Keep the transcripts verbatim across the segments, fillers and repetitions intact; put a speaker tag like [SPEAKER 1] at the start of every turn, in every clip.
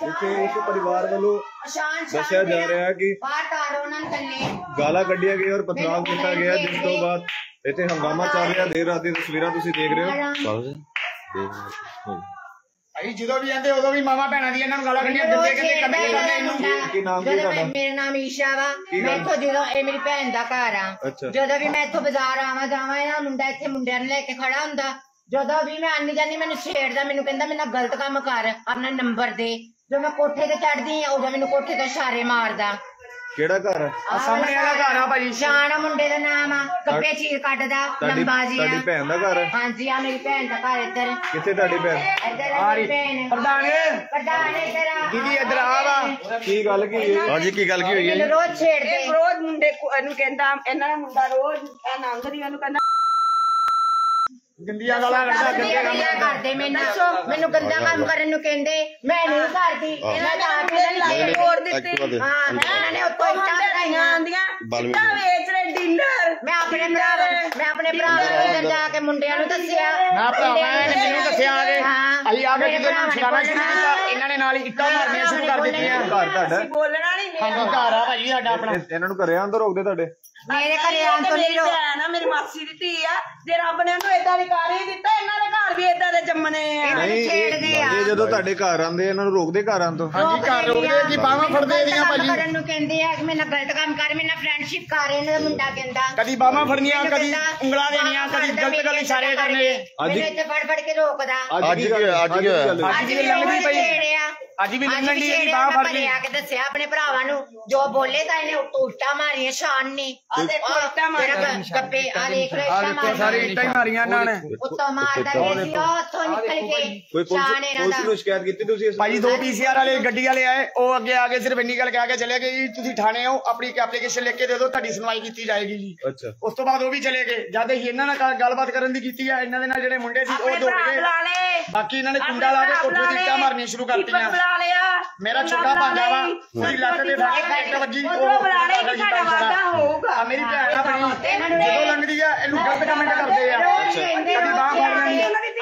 [SPEAKER 1] ਜਿੱਥੇ ਇਸ ਪਰਿਵਾਰ ਵੱਲੋਂ ਦੱਸਿਆ ਜਾ ਰਿਹਾ ਹੈ ਕਿ ਗਾਲਾਂ ਕੱਢੀਆਂ ਗਈਆਂ ਔਰ ਪਥਰਾਵ ਕੀਤਾ ਗਿਆ, ਜਿਸ ਤੋਂ ਬਾਅਦ ਇੱਥੇ ਹੰਗਾਮਾ ਚੱਲ ਰਿਹਾ। ਦੇਰ ਰਾਤ ਦੀ ਤਸਵੀਰਾਂ ਤੁਸੀਂ ਦੇਖ ਰਹੇ ਹੋ।
[SPEAKER 2] ਭਾਈ ਜਦੋਂ ਵੀ ਆਂਦੇ ਉਦੋਂ ਵੀ ਮਾਮਾ ਭੈਣਾਂ ਦੀ ਇਹਨਾਂ ਨੂੰ ਗਾਲਾਂ ਕੱਢੀਆਂ ਦਿੰਦੇ, ਕਹਿੰਦੇ ਕਮੇ ਕਰਦੇ ਇਹਨੂੰ।
[SPEAKER 1] ਕੀ ਨਾਮ ਕੀ ਤੁਹਾਡਾ?
[SPEAKER 3] ਮੇਰਾ ਨਾਮ ਈਸ਼ਾ ਵਾ। ਮੈਂ ਇੱਥੋਂ ਜਦੋਂ ਇਹ ਮੇਰੀ ਭੈਣ ਦਾ ਘਰ ਆ, ਜਦੋਂ ਵੀ ਮੈਂ ਇੱਥੋਂ ਬਾਜ਼ਾਰ ਆਵਾਂ ਜਾਵਾਂ ਇਹਦਾ ਮੁੰਡਾ ਇੱਥੇ ਮੁੰਡਿਆਂ ਨੂੰ ਲੈ ਕੇ ਖੜਾ ਹੁੰਦਾ। ਜਦੋਂ ਵੀ ਮੈਂ ਆਨੀ ਜਾਨੀ ਮੈਨੂੰ ਛੇੜਦਾ, ਮੈਨੂੰ ਕਹਿੰਦਾ ਮੇਰੇ ਨਾਲ ਗਲਤ ਕੰਮ ਕਰ, ਆਪਣਾ ਨੰਬਰ ਦੇ। ਜਦੋਂ ਮੈਂ ਕੋਠੇ ਤੇ ਚੜਦੀ ਆ ਉਦੋਂ ਮੈਨੂੰ ਕੋਠੇ ਤੋਂ ਇਸ਼ਾਰੇ ਮਾਰਦਾ।
[SPEAKER 1] ਕਿਹੜਾ ਘਰ ਹੈ?
[SPEAKER 2] ਸਾਹਮਣੇ ਵਾਲਾ ਘਰ ਆ ਭਾਜੀ।
[SPEAKER 3] ਸ਼ਾਨ ਮੁੰਡੇ ਦਾ ਨਾਮ ਆ, ਕੱਪੇ ਚੀਰ ਕੱਢਦਾ, ਲੰਬਾ ਜੀ।
[SPEAKER 1] ਤੁਹਾਡੀ ਭੈਣ ਦਾ ਘਰ ਹੈ?
[SPEAKER 3] ਹਾਂਜੀ ਆ ਮੇਰੀ ਭੈਣ ਦਾ ਘਰ ਇੱਧਰ।
[SPEAKER 1] ਕਿੱਥੇ ਤੁਹਾਡੀ ਭੈਣ?
[SPEAKER 3] ਇੱਧਰ ਆ ਮੇਰੀ ਭੈਣ।
[SPEAKER 2] ਪ੍ਰਧਾਨ
[SPEAKER 3] ਪ੍ਰਧਾਨ ਇੱਧਰ ਆ।
[SPEAKER 2] ਦੀਦੀ ਇੱਧਰ ਆ ਵਾ।
[SPEAKER 1] ਕੀ ਗੱਲ ਕੀ ਹੋਈ?
[SPEAKER 4] ਹਾਂਜੀ ਕੀ ਗੱਲ ਕੀ ਹੋਈ ਹੈ?
[SPEAKER 3] ਰੋਜ਼ ਛੇੜਦੇ,
[SPEAKER 5] ਰੋਜ਼ ਮੁੰਡੇ ਇਹਨੂੰ ਕਹਿੰਦਾ, ਇਹਨਾਂ ਦਾ ਮੁੰਡਾ ਰੋਜ਼ ਨੰਗਦੀ ਉਹਨੂੰ ਕਹਿੰਦਾ
[SPEAKER 2] ਗੰਦੀਆਂ ਗਾਲਾਂ ਕੱਢਦਾ, ਗੰਦੀਆਂ
[SPEAKER 3] ਗੰਦੀਆਂ
[SPEAKER 2] ਗਾਲਾਂ
[SPEAKER 3] ਕਰਦੇ। ਮੈਨੂੰ ਮੈਨੂੰ ਗੰਦਾ ਕੰਮ ਕਰਨ ਨੂੰ ਕਹਿੰਦੇ, ਮੈਂ ਨਹੀਂ ਕਰਦੀ। ਇਹਨਾਂ ਦਾ ਆਪੇ
[SPEAKER 5] ਤੋੜ ਦਿੱਤੇ।
[SPEAKER 3] ਹਾਂ ਇਹਨਾਂ ਨੇ ਉੱਤੋਂ ਇੱਟਾਂ ਬਣਾਈਆਂ ਆਂਦੀਆਂ,
[SPEAKER 5] ਇੱਟਾਂ ਵੇਚ ਰਹੇ ਡੀਲਰ।
[SPEAKER 3] ਮੈਂ ਆਪਣੇ ਭਰਾ ਮੈਂ ਆਪਣੇ ਭਰਾ ਨੂੰ ਇੱਧਰ ਜਾ ਕੇ ਮੁੰਡਿਆਂ ਨੂੰ ਦੱਸਿਆ।
[SPEAKER 2] ਮੈਂ ਭਰਾਵਾਂ ਨੇ ਮੈਨੂੰ ਦੱਸਿਆ ਆ ਕੇ ਅਸੀਂ ਆ ਕੇ ਜਦੋਂ ਨੂੰ ਛਡਾਣਾ ਸ਼ੁਰੂ ਕੀਤਾ, ਇਹਨਾਂ ਨੇ ਨਾਲ ਹੀ ਇੱਟਾਂ ਮਾਰਨੀਆਂ ਸ਼ੁਰੂ ਕਰ ਦਿੱਤੀਆਂ।
[SPEAKER 1] ਘਰ ਤੁਹਾਡਾ?
[SPEAKER 5] ਬੋਲਣਾ ਨਹੀਂ।
[SPEAKER 2] ਹਾਂਜੀ ਘਰ ਆ ਭਾਜੀ ਸਾਡਾ ਆਪਣਾ।
[SPEAKER 1] ਇਹਨਾਂ ਨੂੰ ਘਰੇ ਆਂਦਰ ਰੋਕਦੇ ਤੁਹਾਡੇ?
[SPEAKER 3] ਮੇਰੇ ਘਰੇ ਆਉਣ ਤੋਂ ਨਹੀਂ ਰੋ
[SPEAKER 5] ਨਾ, ਮੇਰੀ ਮਾਸੀ ਦੀ ਧੀ ਆ। ਜੇ ਰੱਬ ਨੇ ਉਹਨੂੰ ਏਦਾਂ ਦੀ ਕਰ ਹੀ ਦਿੱਤਾ, ਇਹਨਾਂ ਦੇ ਘਰ ਵੀ ਏਦਾਂ ਦੇ ਜੰਮਣੇ ਆ।
[SPEAKER 1] ਨਹੀਂ ਇਹ ਜਦੋਂ ਤੁਹਾਡੇ ਘਰ ਆਂਦੇ ਇਹਨਾਂ ਨੂੰ ਰੋਕਦੇ ਘਰ ਆਉਣ ਤੋਂ?
[SPEAKER 2] ਹਾਂਜੀ ਘਰ ਰੋਕਦੇ ਕਿ ਬਾਹਾਂ ਫੜਦੇ ਇਹਦੀਆਂ ਭਾਜੀ।
[SPEAKER 3] ਕਰਨ ਨੂੰ ਕਹਿੰਦੇ ਆ ਕਿ ਮੇਰੇ ਨਾਲ ਗਲਤ ਕੰਮ ਕਰ, ਮੇਰੇ ਨਾਲ ਫਰੈਂਡਸ਼ਿਪ ਕਰ। ਇਹਨਾਂ ਦਾ ਮੁੰਡਾ ਕਹਿੰਦਾ
[SPEAKER 2] ਕਦੀ ਬਾਹਾਂ ਫੜਨੀਆਂ, ਕਦੀ ਉਂਗਲਾਂ ਦੇਣੀਆਂ, ਕਦੀ ਗਲਤ ਗਲਤ ਇਸ਼ਾਰੇ ਕਰਨੇ।
[SPEAKER 3] ਅੱਜ ਇੱਥੇ ਫੜ ਫੜ ਕੇ ਰੋਕਦਾ।
[SPEAKER 4] ਅੱਜ ਕੀ ਹੋਇਆ? ਅੱਜ ਕੀ ਹੋਇਆ?
[SPEAKER 2] ਅੱਜ ਵੀ ਲੰਘਦੀ ਪਈ, ਅੱਜ ਵੀ ਲੰਘਣ ਦੀ ਇਹਦੀ ਬਾਹ ਫੜ ਲਈ।
[SPEAKER 3] ਆ ਕੇ ਦੱਸਿਆ ਆਪਣੇ ਭਰਾਵਾਂ ਨੂੰ, ਜੋ ਬੋਲੇ ਤਾਂ ਇਹਨੇ ਉਲਟਾ ਮਾਰੀਆਂ ਸ਼ਾਨ ਨੇ।
[SPEAKER 5] ਆ ਦੇਖੋ ਇੱਟਾਂ ਮਾਰੀਆਂ,
[SPEAKER 3] ਕੱਪੇ ਆ ਦੇਖ ਲੈ,
[SPEAKER 2] ਆ ਦੇਖੋ ਸਾਰੇ ਇੱਟਾਂ ਹੀ ਮਾਰੀਆਂ ਇਹਨਾਂ ਨੇ।
[SPEAKER 3] ਉੱਤੋਂ ਮਾਰਦਾ ਨਹੀਂ ਸੀ, ਉਹ ਉੱਥੋਂ ਨਿਕਲ ਕੇ ਸ਼ਾਨ ਇਹਨਾਂ
[SPEAKER 1] ਪੁਲਿਸ
[SPEAKER 3] ਦਾ।
[SPEAKER 1] ਨੂੰ ਸ਼ਿਕਾਇਤ ਕੀਤੀ ਤੁਸੀਂ?
[SPEAKER 2] ਭਾਜੀ ਦੋ ਪੀਸੀਆਰ ਵਾਲੇ ਗੱਡੀ ਵਾਲੇ ਆਏ, ਉਹ ਅੱਗੇ ਆ ਕੇ ਸਿਰਫ ਇੰਨੀ ਗੱਲ ਕਹਿ ਕੇ ਚਲੇ ਗਏ ਜੀ ਤੁਸੀਂ ਥਾਣੇ ਆਓ, ਆਪਣੀ ਐਪਲੀਕੇਸ਼ਨ ਲਿਖ ਕੇ ਦੇ ਦਿਓ, ਤੁਹਾਡੀ ਸੁਣਵਾਈ ਕੀਤੀ ਜਾਏਗੀ ਜੀ।
[SPEAKER 1] ਅੱਛਾ।
[SPEAKER 2] ਉਸ ਤੋਂ ਬਾਅਦ ਉਹ ਵੀ ਚਲੇ ਗਏ। ਜਦ ਅਸੀਂ ਇਹਨਾਂ ਨਾਲ ਗੱਲਬਾਤ ਕਰਨ ਦੀ ਕੀਤੀ ਆ, ਇਹਨਾਂ ਦੇ ਨਾਲ ਜਿਹੜੇ ਮੁੰਡੇ ਸੀ ਉਹ ਦੌੜ ਗਏ। ਬਾਕੀ ਇਹਨਾਂ ਨੇ ਕੁੰਡਾ ਲਾ ਕੇ ਕੋਠੇ ਦੀ ਇੱਟਾਂ ਮਾਰਨੀਆਂ ਸ਼ੁਰੂ ਕਰਤੀਆਂ।
[SPEAKER 5] ਬੁਲਾ ਲਿਆ।
[SPEAKER 2] ਮੇਰਾ ਛੋਟਾ ਭਾਂਜਾ ਵਾ, ਉਹਦੀ ਲੱਤ ਤੇ ਫੱਟ ਵੱਜੀ।
[SPEAKER 5] ਉਹ ਬੁਲਾ ਲੈ ਕਿ ਸਾਡਾ ਵਾਦਾ ਹੋਊਗਾ।
[SPEAKER 2] ਆ ਮੇਰੀ ਭੈਣ ਆ ਬਣੀ, ਜਦੋਂ ਲੰਘਦੀ ਆ ਇਹਨੂੰ ਗਲਤ ਕਮੈਂਟ ਕਰਦੇ ਆ, ਕਦੀ ਬਾਹ ਫੜ ਲੈਂਦੀ।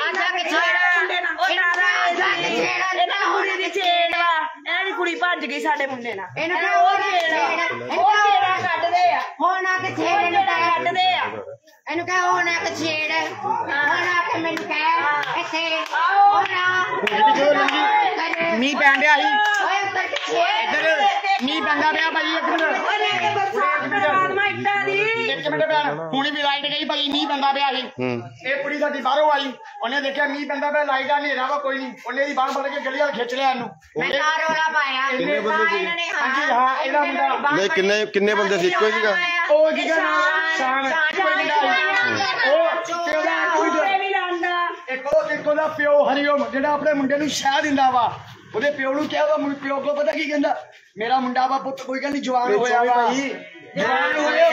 [SPEAKER 5] ਕੁੜੀ ਦੀ ਛੇੜ ਵਾ, ਇਹਨਾਂ ਦੀ ਕੁੜੀ ਭੱਜ ਗਈ ਸਾਡੇ ਮੁੰਡੇ ਨਾਲ।
[SPEAKER 3] ਇਹਨੂੰ
[SPEAKER 5] ਉਹ
[SPEAKER 3] ਉਹ
[SPEAKER 5] ਛੇੜ ਉਹ ਛੇੜਾ ਕੱਢਦੇ ਆ,
[SPEAKER 3] ਹੁਣ ਆ ਕੇ ਛੇੜ ਨੂੰ
[SPEAKER 5] ਕੱਢਦੇ ਆ।
[SPEAKER 3] ਇਹਨੂੰ ਕਹਿ ਹੁਣ ਆ ਕੇ ਛੇੜ, ਹੁਣ ਆ ਕੇ ਮੈਨੂੰ ਕਹਿ ਇੱਥੇ
[SPEAKER 5] ਆਓ।
[SPEAKER 3] ਹੁਣ ਆ
[SPEAKER 2] ਜਦੋਂ ਲੰਘੀ ਮੀਂਹ ਪੈਣ ਡਿਆ ਸੀ,
[SPEAKER 3] ਓਏ ਉੱਤਰ ਕੇ ਛੇੜ।
[SPEAKER 2] ਇੱਧਰ ਮੀਂਹ ਪੈਂਦਾ ਪਿਆ ਭਾਜੀ। ਇੱਕ ਮਿੰਟ
[SPEAKER 5] ਇੱਟਾਂ ਦੀ
[SPEAKER 2] ਇੱਕ ਮਿੰਟ ਭੈਣ, ਹੁਣੀ ਵੀ ਲਾਈਟ ਗਈ ਭਾਈ, ਮੀਂਹ ਪੈਂਦਾ ਪਿਆ ਸੀ। ਇਹ ਕੁੜੀ ਸਾਡੀ ਬਾਹਰੋਂ ਆਈ, ਉਹਨੇ ਦੇਖਿਆ ਮੀਂਹ ਪੈਂਦਾ ਪਿਆ, ਲਾਈਟ ਆ ਹਨੇਰਾ ਵਾ, ਕੋਈ ਨਹੀਂ, ਉਹਨੇ ਦੀ ਬਾਂਹ ਫੜ ਕੇ ਗਲੀ ਵਾਲ ਖਿੱਚ ਲਿਆ ਇਹਨੂੰ।
[SPEAKER 3] ਮੈਂ ਤਾਂ ਰੌਲਾ ਪਾਇਆ।
[SPEAKER 1] ਕਿੰਨੇ ਬੰਦੇ ਸੀ?
[SPEAKER 3] ਇਹਨਾਂ ਨੇ
[SPEAKER 2] ਹਾਂਜੀ ਹਾਂ ਇਹਦਾ ਮੁੰਡਾ।
[SPEAKER 4] ਨਹੀਂ ਕਿੰਨੇ ਕਿੰਨੇ ਬੰਦੇ ਸੀ? ਇੱਕੋ ਹੀ ਸੀਗਾ?
[SPEAKER 2] ਉਹ ਕੀ ਕਹਿੰਦਾ ਸ਼ਾਨ ਕੋਈ ਮੁੰਡਾ ਉਹ ਕਿਹੜਾ ਕੋਈ
[SPEAKER 5] ਵੀ ਲਾਂਦਾ।
[SPEAKER 2] ਇੱਕ ਉਹ ਇੱਕ ਉਹਦਾ ਪਿਓ ਹਰੀਓਮ ਜਿਹੜਾ ਆਪਣੇ ਮੁੰਡੇ ਨੂੰ ਸ਼ਾਹ ਦਿੰਦਾ ਵਾ, ਉਹਦੇ ਪਿਓ ਨੂੰ ਕਿਹਾ ਵਾ, ਪਿਓ ਕੋ ਪਤਾ ਕੀ ਕਹਿੰਦਾ, ਮੇਰਾ ਮੁੰਡਾ ਵਾ ਪੁੱਤ ਕੋਈ ਕਹਿੰਦੀ ਜਵਾਨ ਹੋਇਆ ਵਾ, ਜਵਾਨ ਹੋਇਆ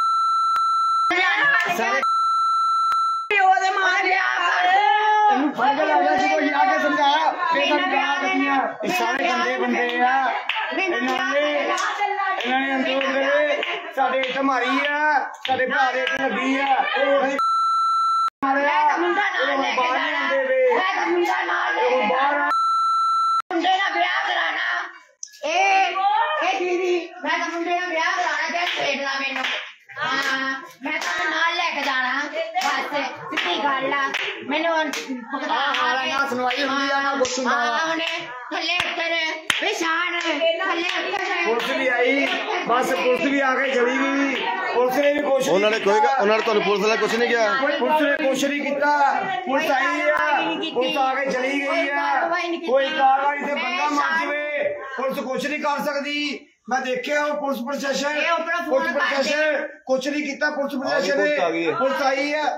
[SPEAKER 5] ਪਿਓ ਦੇ ਮਾਰ ਲਿਆ
[SPEAKER 2] ਇਹਨੂੰ ਫੜ ਕੇ ਲਾਇਆ ਸੀ। ਕੋਈ ਆ ਕੇ ਸਮਝਾਇਆ ਬੇਟਾ ਗਾਲਾਂ ਕੱਢੀਆਂ, ਇਹ ਸਾਰੇ ਗੰਦੇ ਬੰਦੇ ਆ। ਇਹਨਾਂ ਨੇ ਇਹਨਾਂ ਨੇ ਅੰਦਰ ਮੇਰੇ ਸਾਡੇ ਇੱਟ ਮਾਰੀ ਆ, ਸਾਡੇ ਭਰਾ ਦੇ ਇੱਟ ਲੱਗੀ ਆ। ਉਹ ਮਾਰਿਆ
[SPEAKER 3] ਮੁੰਡਾ ਨਾਲ ਲੈ ਕੇ
[SPEAKER 2] ਬਾਹਰ ਨਹੀਂ ਆਉਂਦੇ ਵੇ,
[SPEAKER 3] ਮੈਂ ਮੁੰਡਾ ਨਾਲ ਲੈ
[SPEAKER 2] ਉਹ ਬਾਹਰ
[SPEAKER 3] ਮੁੰਡੇ ਨਾਲ ਵਿਆਹ ਕਰਾਣਾ। ਇਹ ਇਹ ਦੀਦੀ ਮੈਂ ਤਾਂ ਮੁੰਡੇ ਨਾਲ ਵਿਆਹ ਕਰਾਣਾ ਤੇ ਛੇੜਨਾ ਮੈਨੂੰ। ਹਾਂ ਮੈਂ ਤਾਂ ਨਾਲ ਲੈ ਕੇ ਜਾਣਾ, ਬਸ ਸਿੱਧੀ ਗੱਲ ਆ। ਮੈਨੂੰ ਭੁਗਤਾ
[SPEAKER 2] ਹਾਂ ਹਾਂ ਸੁਣਵਾਈ ਹੁੰਦੀ ਆ ਨਾ ਕੁਛ ਹੁੰਦਾ ਵਾ।
[SPEAKER 3] ਉਹਨੇ ਥੱਲੇ ਉੱਤਰ ਵਿਸ਼ਾਨ ਥੱਲੇ ਉੱਤਰ
[SPEAKER 2] ਪੁਲਿਸ ਵੀ ਆਈ, ਬਸ ਪੁਲਿਸ ਵੀ ਆ ਕੇ ਚਲੀ ਗਈ। ਪੁਲਿਸ ਨੇ ਵੀ ਕੁਛ
[SPEAKER 4] ਉਹਨਾਂ ਨੇ ਕੋਈ ਉਹਨਾਂ ਨੇ ਤੁਹਾਨੂੰ ਪੁਲਿਸ ਨੇ ਕੁਝ ਨਹੀਂ ਕਿਹਾ?
[SPEAKER 2] ਪੁਲਿਸ ਨੇ ਕੁਛ ਨਹੀਂ ਕੀਤਾ। ਪੁਲਿਸ ਆਈ ਆ, ਪੁਲਿਸ ਆ ਕੇ ਚਲੀ ਗਈ ਆ, ਕੋਈ ਕਾਰਵਾਈ ਤੇ ਬੰਦਾ ਮਰ ਜਵੇ ਪੁਲਿਸ ਕੁਛ ਨਹੀਂ ਕਰ ਸਕਦੀ। ਮੈਂ ਦੇਖਿਆ ਉਹ ਪੁਲਿਸ ਪ੍ਰਸ਼ਾਸਨ ਪੁਲਿਸ ਪ੍ਰਸ਼ਾਸਨ ਕੁਛ ਨਹੀਂ ਕੀਤਾ। ਪੁਲਿਸ ਪ੍ਰਸ਼ਾਸਨ ਨੇ ਪੁਲਿਸ ਆਈ ਆ,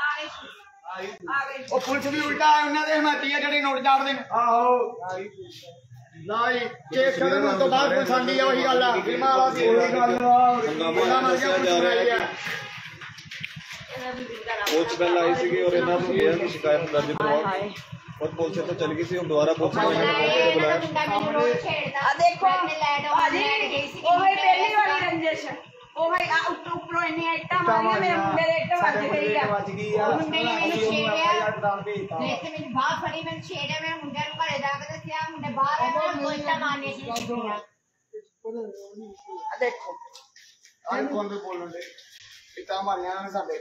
[SPEAKER 2] ਉਹ ਪੁਲਿਸ ਵੀ ਉਲਟਾ ਉਹਨਾਂ ਦੇ ਹਮਾਇਤੀ ਆ ਜਿਹੜੇ ਨੋਟ ਚਾੜਦੇ ਨੇ। ਆਹੋ ਨਹੀਂ ਕੇਸ ਕਰਨ ਤੋਂ ਬਾਅਦ ਪੁਲਿਸ ਆਂਦੀ ਆ, ਉਹੀ ਗੱਲ ਆ ਬੀਮਾ ਵਾਲਾ ਸੀ। ਉਹਨਾਂ ਮਰ ਗਿਆ ਪੁਲਿਸ ਆਈ ਆ।
[SPEAKER 1] ਪੁਲਿਸ ਪਹਿਲਾਂ ਆਈ ਸੀਗੀ ਔਰ ਇਹਨਾਂ ਨੂੰ ਇਹ ਕਿ ਸ਼ਿਕਾਇਤ ਦਰਜ ਕਰਵਾਓ और पुलिस तो चल गई थी, दोबारा पुलिस ने बुलाया।
[SPEAKER 5] आ देखो भाजी ओ भाई पहली वाली रंजिश ओ भाई आ ऊपर इन्नी आइटा मारियां मेरे मुंडे दे इट ਵੱਜ ਗਈ ਆ
[SPEAKER 2] ਵੱਜ ਗਈ ਆ।
[SPEAKER 3] ਮੁੰਡੇ ਨੇ ਮੈਨੂੰ ਛੇੜਿਆ, ਇੱਥੇ ਮੇਰੀ ਬਾਹ ਫੜੀ, ਮੈਨੂੰ ਛੇੜਿਆ। ਮੈਂ ਮੁੰਡੇ ਨੂੰ ਘਰੇ ਜਾ ਕੇ ਦੱਸਿਆ, ਮੁੰਡੇ ਬਾਹਰ ਆ, ਕੋਈ ਜਵਾਨੀ ਸੀ ਛੁੱਟੀਆਂ
[SPEAKER 5] ਦੇਖੋ
[SPEAKER 2] ਆਹ ਫੋਨ ਤੇ ਬੋਲਣ ਦੇ ਇੱਟਾਂ ਮਾਰੀਆਂ ਨੇ ਸਾਡੇ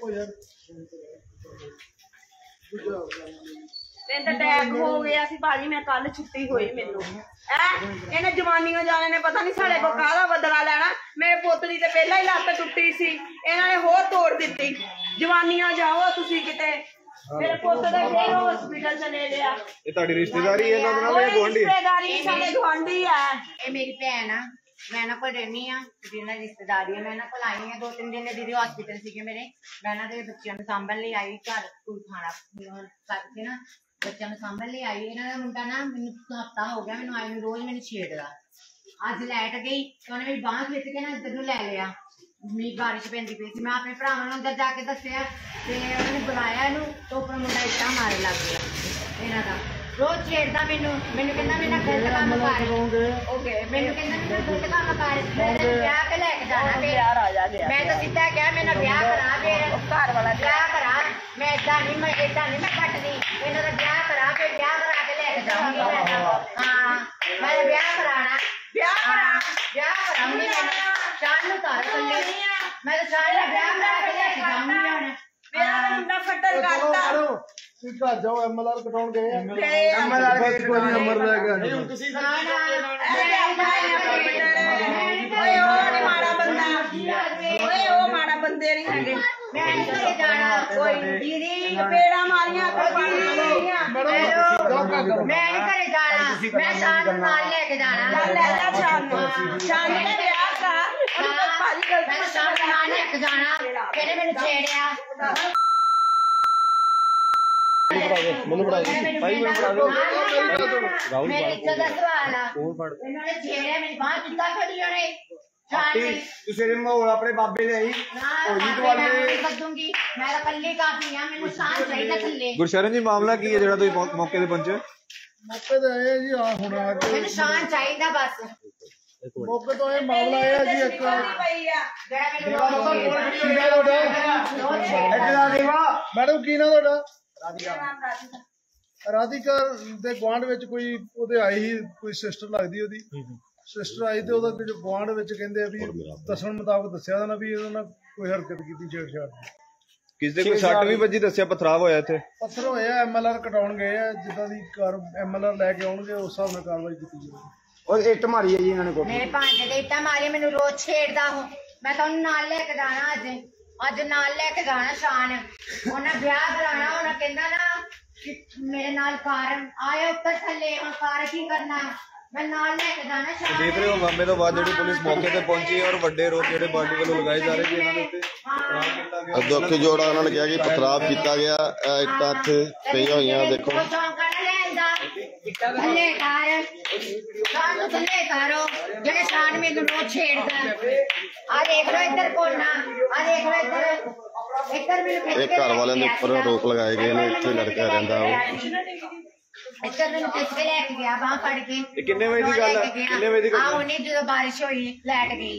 [SPEAKER 5] ਮੈਨੂੰ ਤਾਂ ਅਟੈਕ ਹੋ ਗਿਆ ਸੀ ਭਾਜੀ ਮੈਂ ਕੱਲ ਛੁੱਟੀ ਹੋਈ ਮੈਨੂੰ ਐ ਇਹਨੇ ਜਵਾਨੀਆਂ ਜਾਣੇ ਨੇ ਪਤਾ ਨਹੀਂ ਸਾਡੇ ਕੋਲ ਕਾਹਦਾ ਬਦਲਾ ਲੈਣਾ ਮੇਰੇ ਪੁੱਤ ਦੀ ਤੇ ਪਹਿਲਾਂ ਹੀ ਲੱਤ ਟੁੱਟੀ ਸੀ ਇਹਨਾਂ ਨੇ ਹੋਰ ਤੋੜ ਦਿੱਤੀ ਜਵਾਨੀਆਂ ਜਾਓ ਤੁਸੀਂ ਕਿਤੇ ਮੇਰੇ ਪੁੱਤ ਦੇ ਫੇਰ ਹਸਪੀਟਲ ਚਲੇ ਗਿਆ
[SPEAKER 1] ਇਹ ਤੁਹਾਡੀ ਰਿਸ਼ਤੇਦਾਰੀ ਹੈ ਇਹਨਾਂ ਨਾਲ ਜਾਂ ਗੁਆਂਢੀ
[SPEAKER 5] ਰਿਸ਼ਤੇਦਾਰੀ ਸਾਡੇ ਗੁਆਂਢੀ ਆ
[SPEAKER 3] ਇਹ ਮੇਰੀ ਭੈਣ ਆ ਮੈਂ ਇਹਨਾਂ ਕੋਲ ਰਹਿੰਦੀ ਆ ਜਿਹਨਾਂ ਰਿਸ਼ਤੇਦਾਰੀ ਹੈ ਮੈਂ ਇਹਨਾਂ ਕੋਲ ਆਈ ਆ ਦੋ ਤਿੰਨ ਦਿਨ ਦੀਦੀ ਹਸਪੀਟਲ ਸੀਗੇ ਮੇਰੇ ਮੈਂ ਇਹਨਾਂ ਦੇ ਬੱਚਿਆਂ ਨੂੰ ਸਾਂਭਣ ਲਈ ਆਈ ਘਰ ਕੋਈ ਖਾਣਾ ਕਰਕੇ ਨਾ ਬੱਚਿਆਂ ਨੂੰ ਸਾਂਭਣ ਲਈ ਆਈ ਇਹਨਾਂ ਦਾ ਮੁੰਡਾ ਨਾ ਮੈਨੂੰ ਹਫ਼ਤਾ ਹੋ ਗਿਆ ਮੈਨੂੰ ਆਈ ਨੂੰ ਰੋਜ਼ ਮੈਨੂੰ ਛੇੜਦਾ ਅੱਜ ਲਾਈਟ ਗਈ ਤੇ ਉਹਨੇ ਮੇਰੀ ਬਾਂਹ ਖਿੱਚ ਕੇ ਨਾ ਇੱਧਰ ਨੂੰ ਲੈ ਲਿਆ ਮੀਂਹ ਬਾਰਿਸ਼ ਪੈਂਦੀ ਪਈ ਸੀ ਮੈਂ ਆਪਣੇ ਭਰਾਵਾਂ ਨੂੰ ਅੰਦਰ ਜਾ ਕੇ ਦੱਸਿਆ ਤੇ ਉਹਨਾਂ ਨੇ ਬੁਲਾਇਆ ਇਹਨੂੰ ਤੇ ਉੱਪਰ ਮੁੰਡਾ ਇੱਟਾਂ ਮਾਰਨ ਲੱਗ ਗਿਆ ਇਹਨਾਂ ਦਾ ਰੋਜ਼ ਛੇੜਦਾ ਮੈਨੂੰ ਮੈਨੂੰ ਕਹਿੰਦਾ ਮੇਰਾ ਗਲਤ ਕੰਮ ਕਰ ਓਕੇ ਮੈਨੂੰ ਕਹਿੰਦਾ ਮੇਰਾ ਗਲਤ ਕੰਮ ਕਰ ਮੈਂ ਵਿਆਹ ਕੇ ਲੈ ਕੇ ਜਾਣਾ
[SPEAKER 5] ਪਿਆਰ ਆ ਜਾ ਗਿਆ
[SPEAKER 3] ਮੈਂ ਤਾਂ ਸਿੱਧਾ ਕਿਹਾ ਮੇਰਾ ਵਿਆਹ ਕਰਾ ਫਿਰ
[SPEAKER 5] ਘਰ ਵਾਲਾ
[SPEAKER 3] ਵਿਆਹ ਕਰਾ ਮੈਂ ਏਦਾਂ ਨਹੀਂ ਮੈਂ ਏਦਾਂ ਨਹੀਂ ਮੈਂ ਕੱਟਦੀ ਇਹਨਾਂ ਦਾ ਵਿਆਹ ਕਰਾ ਫਿਰ ਵਿਆਹ ਕਰਾ ਕੇ ਲੈ ਕੇ ਜਾਊਂਗੀ ਮੈਂ ਤਾਂ ਹਾਂ ਮੈਂ ਵਿਆਹ ਕਰਾਣਾ
[SPEAKER 5] ਵਿਆਹ ਕਰਾ
[SPEAKER 3] ਵਿਆਹ ਕਰਾਉਂਗੀ ਮੈਂ ਸ਼ਾਨ ਨੂੰ ਘਰ ਕੱਲੇ ਮੈਂ ਤਾਂ ਸ਼ਾਨ ਦਾ ਵਿਆਹ ਕਰਾ ਕੇ ਲੈ ਕੇ ਜਾਊਂਗੀ ਹੁਣ
[SPEAKER 5] ਵਿਆਹ ਦਾ ਮੁੰਡਾ ਫੱਟਰ ਕਰਤਾ
[SPEAKER 2] ਤੁਸੀਂ ਘਰ ਜਾਓ ਐਮਐਲਆਰ ਕਟਾਉਣ ਗਏ
[SPEAKER 5] ਫਿਰ
[SPEAKER 2] ਐਮਐਲਆਰ ਕੋਈ ਨਹੀਂ ਨੰਬਰ ਲੈ ਕੇ ਨਹੀਂ ਹੁਣ ਤੁਸੀਂ
[SPEAKER 3] ਨਾ ਨਾ
[SPEAKER 5] ਓਏ ਉਹ ਨੀ ਮਾੜਾ ਬੰਦਾ ਓਏ ਉਹ ਮਾੜਾ ਬੰਦੇ ਨਹੀਂ ਹੈਗੇ
[SPEAKER 3] ਮੈਂ ਨਹੀਂ ਘਰੇ ਜਾਣਾ
[SPEAKER 5] ਕੋਈ
[SPEAKER 3] ਦੀਦੀ
[SPEAKER 5] ਪੇੜਾ ਮਾਰੀਆਂ ਮਾਰੀਆਂ
[SPEAKER 3] ਮੈਂ ਨਹੀਂ ਘਰੇ ਜਾਣਾ ਮੈਂ ਸ਼ਾਨ ਨੂੰ ਨਾਲ ਲੈ ਕੇ ਜਾਣਾ
[SPEAKER 5] ਲੈ ਲੈ ਸ਼ਾਨ ਨੂੰ ਸ਼ਾਨ ਨੇ ਵਿਆਹ ਕਰ ਉਹਨੂੰ ਭਾਜੀ ਗਲਤ
[SPEAKER 3] ਮੈਂ ਸ਼ਾਨ ਨੂੰ ਨਾਲ ਲੈ ਕੇ ਜਾਣਾ ਕਹਿੰਦੇ ਮੈਨੂੰ ਛੇੜਿਆ
[SPEAKER 1] ਮੈਨੂੰ ਬੜਾ ਭਾਈ ਮੈਨੂੰ ਬੜਾ ਦਿਓ
[SPEAKER 3] ਮੇਰੀ ਇੱਜ਼ਤ ਦਾ ਸਵਾਲ ਆ ਇਹਨਾਂ ਨੇ ਛੇੜਿਆ ਮੇਰੀ ਬਾਂਹ ਕਿੱਦਾਂ ਫੜੀ ਉਹਨੇ ਸ਼ਾਨ ਨੇ
[SPEAKER 2] ਤੁਸੀਂ ਇਹ ਮਾਹੌਲ ਆਪਣੇ ਬਾਬੇ ਲਈ
[SPEAKER 3] ਹੋਲੀ ਦਵਾਲੇ ਕੱਢੂੰਗੀ ਮੈਂ ਤਾਂ ਕੱਲੀ ਕਾਫੀ ਆ ਮੈਨੂੰ ਸ਼ਾਨ ਚਾਹੀਦਾ ਥੱਲੇ
[SPEAKER 1] ਗੁਰਸ਼ਰਨ ਜੀ ਮਾਮਲਾ ਕੀ ਹੈ ਜਿਹੜਾ ਤੁਸੀਂ ਮੌ- ਮੌਕੇ ਤੇ ਪਹੁੰਚੇ
[SPEAKER 2] ਮੌਕੇ ਤੇ ਆਏ ਜੀ ਆ ਹੁਣ ਆ ਕੇ
[SPEAKER 3] ਮੈਨੂੰ ਸ਼ਾਨ ਚਾਹੀਦਾ ਬਸ
[SPEAKER 2] ਮੌਕੇ ਤੋਂ ਇਹ ਮਾਮਲਾ ਆਇਆ ਜੀ ਇੱਕ
[SPEAKER 5] ਪਈ ਆ
[SPEAKER 3] ਜਿਹੜਾ ਮੈਨੂੰ
[SPEAKER 2] ਦੇਵਾ ਬਾਬਾ ਕੋਲ ਕੀ ਨਾਮ ਤੁਹਾਡਾ ਇੱਧਰ ਦੇਵਾ ਮੈਡਮ ਕੀ ਨਾਮ ਤੁਹਾਡਾ ਰਾਧਿਕਾ ਦੇ ਗੁਆਂਢ ਵਿੱਚ ਕੋਈ ਉਹਦੇ ਆਈ ਸੀ ਕੋਈ ਸਿਸਟਰ ਲੱਗਦੀ ਉਹਦੀ ਸਿਸਟਰ ਆਈ ਤੇ ਉਹਦਾ ਕੁਝ ਗੁਆਂਢ ਵਿੱਚ ਕਹਿੰਦੇ ਆ ਵੀ ਦੱਸਣ ਮੁਤਾਬਕ ਦੱਸਿਆ ਨਾ ਵੀ ਉਹਨਾਂ ਨਾਲ ਕੋਈ ਹਰਕਤ ਕੀਤੀ ਛੇੜਛਾੜ
[SPEAKER 1] ਕਿਸੇ ਦੇ ਕੋਈ ਸੱਟ ਵੀ ਵੱਜੀ ਦੱਸਿਆ ਪਥਰਾਵ ਹੋਇਆ ਇੱਥੇ
[SPEAKER 2] ਪੱਥਰ ਹੋਇਆ ਐਮਐਲਆਰ ਕਟਾਉਣ ਗਏ ਆ ਜਿੱਦਾਂ ਦੀ ਕਾਰ ਐਮਐਲਆਰ ਲੈ ਕੇ ਆਉਣਗੇ ਉਸ ਹਿਸਾਬ ਨਾਲ ਕਾਰਵਾਈ ਕੀਤੀ ਜਾਵੇਗੀ ਉਹ ਇੱਟ ਮਾਰੀ ਹੈ ਜੀ ਇਹਨਾਂ ਨੇ ਕੋਲ
[SPEAKER 3] ਮੇਰੇ ਭਾਂਜੇ ਦੇ ਇੱਟਾਂ ਮਾਰੀ ਮੈਨੂੰ ਰੋਜ਼ ਛੇੜਦਾ ਹੋ ਮੈਂ ਤਾਂ ਉਹਨੂੰ ਨਾਲ ਲੈ ਕੇ ਜਾਣਾ ਅੱਜ ਅੱਜ ਨਾਲ ਲੈ ਕੇ ਜਾਣਾ ਸ਼ਾਨ ਉਹਨਾਂ ਵਿਆਹ ਕਰਾਉਣਾ ਉਹਨਾਂ ਕਹਿੰਦਾ ਨਾ ਕਿ ਮੇਰੇ ਨਾਲ ਕਾਰ ਆਇਆ ਉੱਪਰ ਥੱਲੇ ਹੁਣ ਕਾਰ ਕੀ ਕਰਨਾ ਮੈਂ ਨਾਲ ਲੈ ਕੇ ਜਾਣਾ ਸ਼ਾਨ
[SPEAKER 1] ਦੇਖ ਰਹੇ ਹੋ ਮਾਮਲੇ ਤੋਂ ਬਾਅਦ ਜਿਹੜੀ ਪੁਲਿਸ ਮੌਕੇ ਤੇ ਪਹੁੰਚੀ ਹੈ ਔਰ ਵੱਡੇ ਰੋਪ ਜਿਹੜੇ ਪਾਰਟੀ ਵੱਲੋਂ ਲਗਾਏ ਜਾ ਰਹੇ ਸੀ ਇਹਨਾਂ ਦੇ ਉੱਤੇ ਪਥਰਾਵ ਕੀਤਾ ਗਿਆ
[SPEAKER 4] ਦੁੱਖ ਜੋੜਾ ਉਹਨਾਂ ਨੇ ਕਿਹਾ ਕਿ ਪਥਰਾਵ ਕੀਤਾ ਗਿਆ ਇਹ ਇੱਟਾਂ ਇੱਥੇ ਪਈਆਂ ਹੋਈਆਂ ਦੇਖੋ
[SPEAKER 3] ਥੱਲੇ ਕਾਰ ਸ਼ਾਨ ਨੂੰ ਥੱਲੇ ਕਰੋ ਜਿਹੜੇ ਸ਼ਾਨ ਮੈਨੂੰ ਰੋਜ਼ ਛੇੜਦਾ ਆ ਦੇਖ ਲੋ ਇੱਧਰ ਕੋਨਾ ਆ ਦੇਖ ਲੋ ਇੱਧਰ ਇੱਧਰ ਮੈਨੂੰ
[SPEAKER 4] ਇਹ ਘਰ ਵਾਲਿਆਂ ਦੇ ਉੱਪਰ ਰੋਕ ਲਗਾਏ ਗਏ ਨੇ ਇੱਥੇ ਲੜਕਾ ਰਹਿੰਦਾ ਉਹ
[SPEAKER 3] ਇੱਧਰ ਮੈਨੂੰ ਖਿੱਚ ਕੇ ਲੈ ਕੇ ਗਿਆ ਬਾਂਹ ਫੜ ਕੇ
[SPEAKER 1] ਇਹ ਕਿੰਨੇ ਵਜੇ ਦੀ ਗੱਲ ਹੈ ਕਿੰਨੇ ਵਜੇ ਦੀ ਗੱਲ
[SPEAKER 3] ਆ
[SPEAKER 1] ਹੈ
[SPEAKER 3] ਉਹਨੇ ਜਦੋਂ ਬਾਰਿਸ਼ ਹੋਈ ਲੈਟ ਗਈ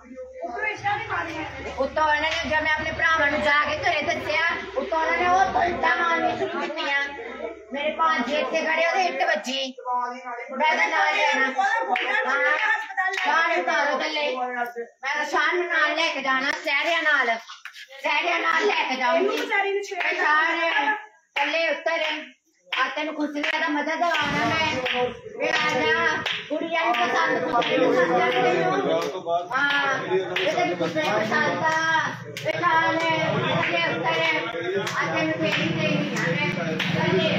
[SPEAKER 3] ਉੱਤੋਂ ਉਹਨਾਂ ਨੇ ਜਦ ਮੈਂ ਆਪਣੇ ਭਰਾਵਾਂ ਨੂੰ ਜਾ ਕੇ ਘਰੇ ਦੱਸਿਆ ਉੱਤੋਂ ਉਹਨਾਂ ਨੇ ਉਹ ਤੰਟਾ ਮਾਰਨੀ ਸ਼ੁਰੂ ਕੀਤੀਆਂ ਮੇਰੇ ਭਾਂਜੇ ਇੱਥੇ ਖੜੇ ਉਹਦੇ ਇੱਟ ਵੱਜੀ ਮੈਂ ਤਾਂ ਨਾਲ ਜਾਣਾ ਸ਼ਾਨ ਉਤਾਰੋ ਥੱਲੇ ਮੈਂ ਤਾਂ ਸ਼ਾਨ ਨੂੰ ਨਾਲ ਲੈ ਕੇ ਜਾਣਾ ਸਹਿਰਿਆਂ ਨਾਲ ਸਹਿਰਿਆਂ ਨਾਲ ਲੈ ਕੇ ਜਾਊਂਗੀ ਸ਼ਾਨ ਥੱਲੇ ਉੱਤਰ ਆ ਤੈਨੂੰ ਖੁਸ਼ੀਆਂ ਦਾ ਮਜ਼ਾ ਦਵਾਉਣਾ ਮੈਂ ਫਿਰ ਆ ਜਾ ਕੁੜੀਆਂ ਨੂੰ ਪਸੰਦ ਕੁੜੀਆਂ ਨੂੰ ਪਸੰਦ
[SPEAKER 1] ਪਥਰਾਵ ਤੋਂ ਬਾਅਦ
[SPEAKER 3] ਹਾਂ ਇਹ ਤੈਨੂੰ ਖੁਸ਼ੀਆਂ ਪਸੰਦ ਆ ਇਹ ਖਾਣੇ ਥੱਲੇ ਉੱਤਰ ਆ ਤੈਨੂੰ ਫੇਰੀ ਚਾਹੀਦੀ ਆ ਮੈਂ ਥੱਲੇ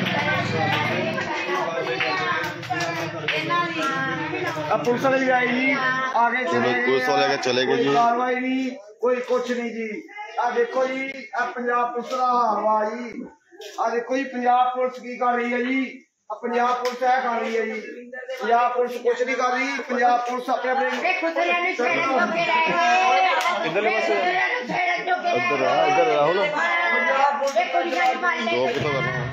[SPEAKER 2] ਆ ਪੁਲਿਸ ਵਾਲੇ ਵੀ ਆਏ ਜੀ ਆ ਕੇ ਚਲੇ ਗਏ
[SPEAKER 4] ਪੁਲਿਸ ਵਾਲੇ ਆ ਕੇ ਚਲੇ ਗਏ ਜੀ
[SPEAKER 2] ਕਾਰਵਾਈ ਨਹੀਂ ਕੋਈ ਕੁਛ ਨਹੀਂ ਜੀ ਆ ਦੇਖੋ ਜੀ ਆ ਪੰਜਾਬ ਪੁਲਿਸ ਦਾ ਹਾਲ ਵਾ ਜੀ ਆ ਦੇਖੋ ਜੀ ਪੰਜਾਬ ਪੁਲਿਸ ਕੀ ਕਰ ਰਹੀ ਹੈ ਜੀ ਆ ਪੰਜਾਬ ਪੁਲਿਸ ਇਹ ਕਰ ਰਹੀ ਹੈ ਜੀ ਪੰਜਾਬ ਪੁਲਿਸ ਕੁਛ ਨਹੀਂ ਕਰ ਰਹੀ ਪੰਜਾਬ ਪੁਲਿਸ ਆਪਣੇ ਆਪਣੇ
[SPEAKER 3] ਖੁਸ਼ੀਆਂ ਨੂੰ ਛੇੜਨ ਜੋਗੇ ਰਹਿ ਗਏ
[SPEAKER 1] ਇੱਧਰਲੇ ਪਾਸੇ
[SPEAKER 3] ਛੇੜਨ ਜੋਗੇ ਰਹਿ
[SPEAKER 4] ਇੱਧਰ ਆ ਇੱਧਰ ਰਾਹੁਲ
[SPEAKER 3] ਗਏ ਕੁੜੀਆਂ ਨੂੰ ਮਾਰ ਲੈ
[SPEAKER 4] ਰੋਕ ਤਾਂ ਕਰਨਾ